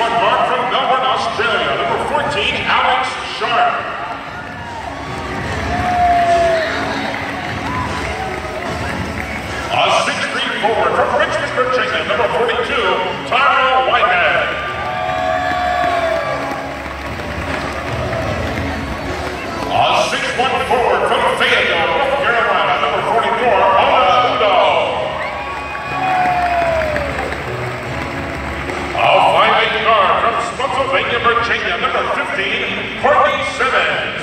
6'1" guard from Melbourne, Australia, number 14, Alex Sharp. A 6'3" forward from Richmond, Virginia, number 42, Tyrell Whitehead. A 6'1" forward from Fayetteville, North Carolina, number 44, Ona Udo. A 5'8" guard from Spotsylvania, Virginia, number 15, Courtney Simmons.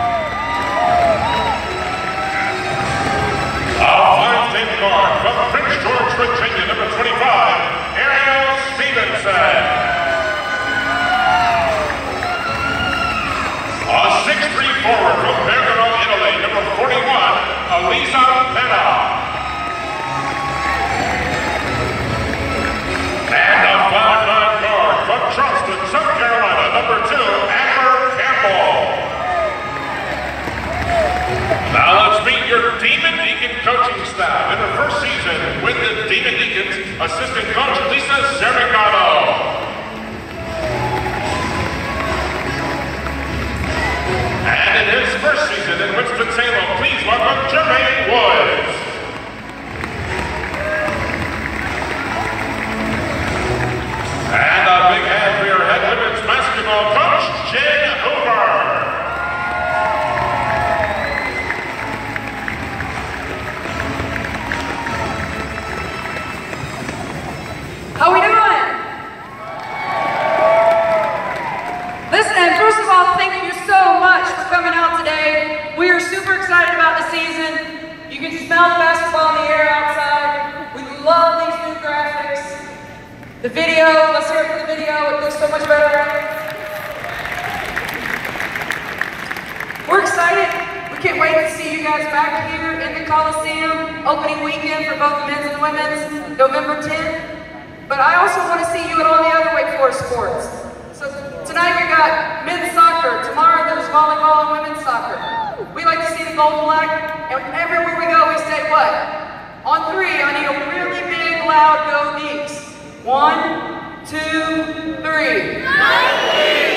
A 5'10" guard from Prince George, Virginia, number 25, Ariel Stevenson. A 6'3" forward from Bergamo, Italy, number 41, Elisa Pena. And a 5'9" guard from Charleston, South Carolina, number 2, Amber Campbell. Now let's meet your Demon Deacon coaching staff in her first season with the Demon Deacons, assistant coach Lisa Zerigano. And in his first season in Winston-Salem, please welcome Jermaine Woods. And a big hand for your head women's basketball coach, Jen Hoover. How we doing? Listen, first of all, thank you so much for coming out today. We are super excited about the season. You can smell the basketball in the air outside. We love these new graphics. The video, let's hear it for the video. It looks so much better. We're excited. We can't wait to see you guys back here in the Coliseum, opening weekend for both the men's and women's, November 10th. But I also want to see you at all the other Wake Forest sports. So tonight we got men's soccer. Tomorrow there's volleyball and women's soccer. We like to see the gold flag, and everywhere we go we say what? On 3, I need a really big, loud go Deacs. 1, 2, 3.